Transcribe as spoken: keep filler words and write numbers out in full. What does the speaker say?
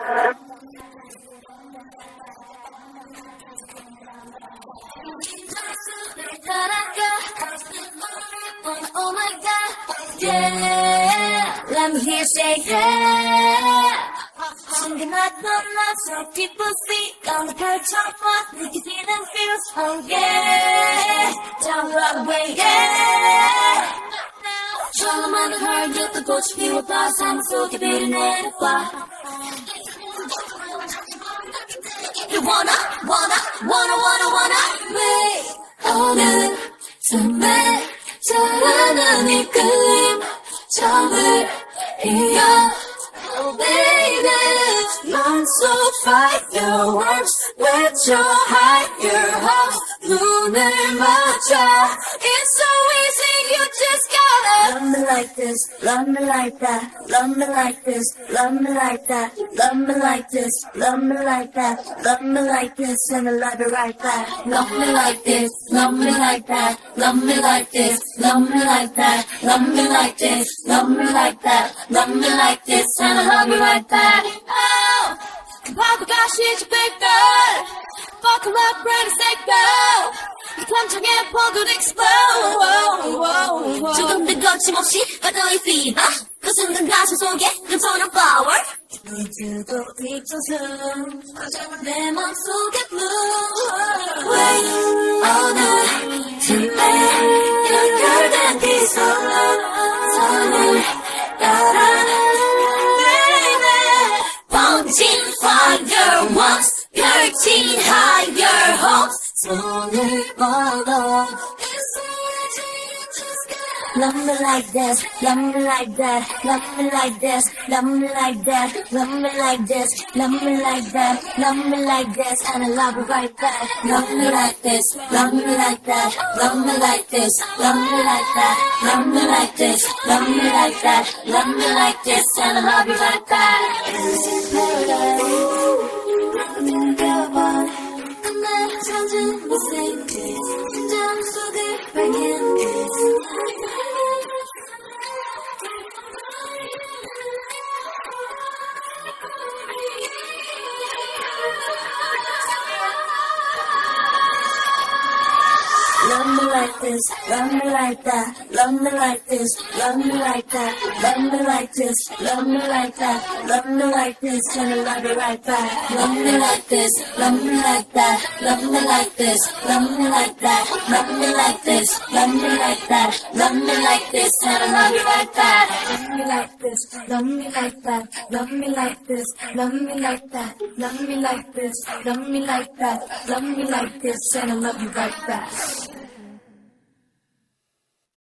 Oh my God, yeah, let me hear you say yeah. 친근하던 나처럼 기쁘시 가운데 펼쳐봐 느끼는 feels, oh yeah. Don't run away, yeah. 처음에는 헐뜯던 꽃이 피워봐 삶 속에 비를 내려봐. You wanna, wanna, wanna, wanna, wanna me. 어느 틈에 자라는 이끌림 점을 이어. Oh baby, mind so fireworks with your higher hopes. 눈을 맞춰. It's so easy, you just gotta love me like this, love me like that, love me like this, love me like that, love me like this, love me like that, love me like this, and I love it right back. Love me like this, love me like that, love me like this, love me like that, love me like this, love me like that, love me like this, and I love it right back. Oh, 바보가 시집 뺄걸. Buckle up, ready, set, go. 이 광장에 폭을 explode. 조금도 거침없이 바다의 fever. 그 순간 가슴 속에 넘쳐난 power. 눈뜨고 뒤쳐서 내 맘속에 blue. 왜 어느 틈에 연결된 네 손을 따라 baby. Bouncing fireworks, thirteen higher hopes. 손을 뻗어. Love me like this, love me like that, love me like this, love me like that, love me like this, love me like that, love me like this, and I love it right back. Love me like this, love me like that, love me like this, love me like that, love me like this, love me like that, love me like this, and I love it right back. Love me like this, love me like that, love me like this, love me like that, love me like this, love me like that, love me like this, and I love it right back. Love me like this, love me like that, love me like this, love me like that, love me like this, love me like that, love me like this, and I love it right back. Love me like this, love me like that, love me like this, love me like that, love me like this, love me like that, love me like this, and I love you right back.